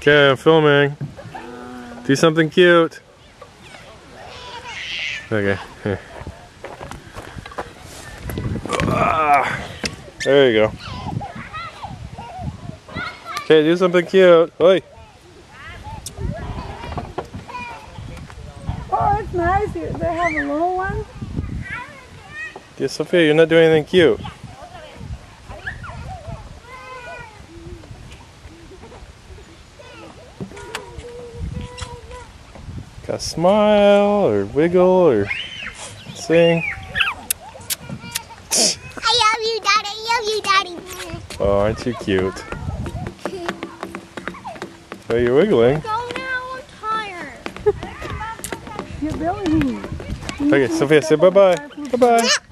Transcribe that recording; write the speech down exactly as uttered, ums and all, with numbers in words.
Okay, I'm filming. Do something cute. Okay, here. Ah, there you go. Okay, do something cute. Oi. Oh, it's nice. They have a little one. Yeah, Sophia, you're not doing anything cute. Gotta smile or wiggle or sing. I love you, Daddy. I love you, Daddy. Oh, aren't you cute? Oh, you're wiggling. Go now. I'm tired. Your belly. Okay, Sophia, say bye-bye. Bye-bye.